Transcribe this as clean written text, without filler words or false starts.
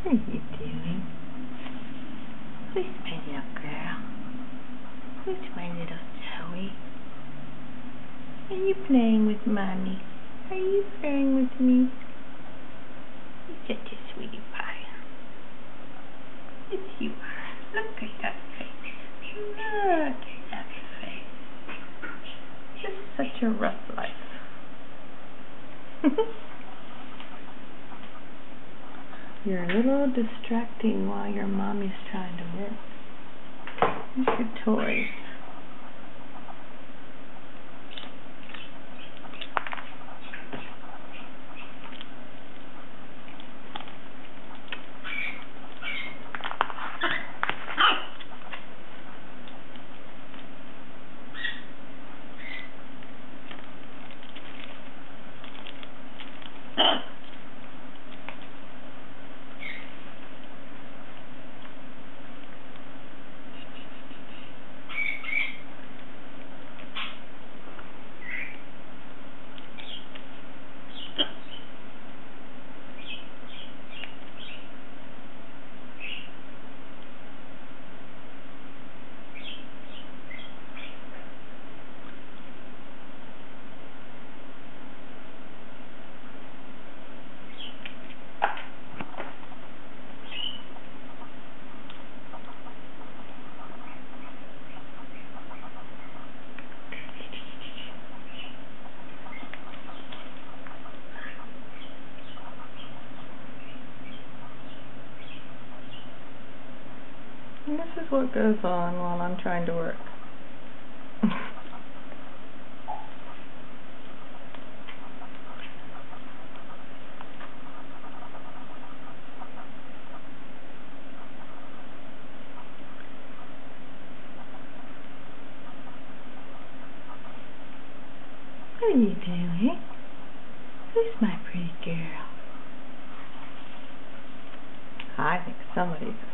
What are you doing? Who's my little girl? Who's my little Zoey? Are you playing with Mommy? Are you playing with me? You're such a sweetie pie. Yes, you are. Look at that face. Look at that face. This is such a rough life. You're a little distracting while your mommy's trying to work. Here's your toys. And this is what goes on while I'm trying to work. What are you doing? Who's my pretty girl? I think somebody's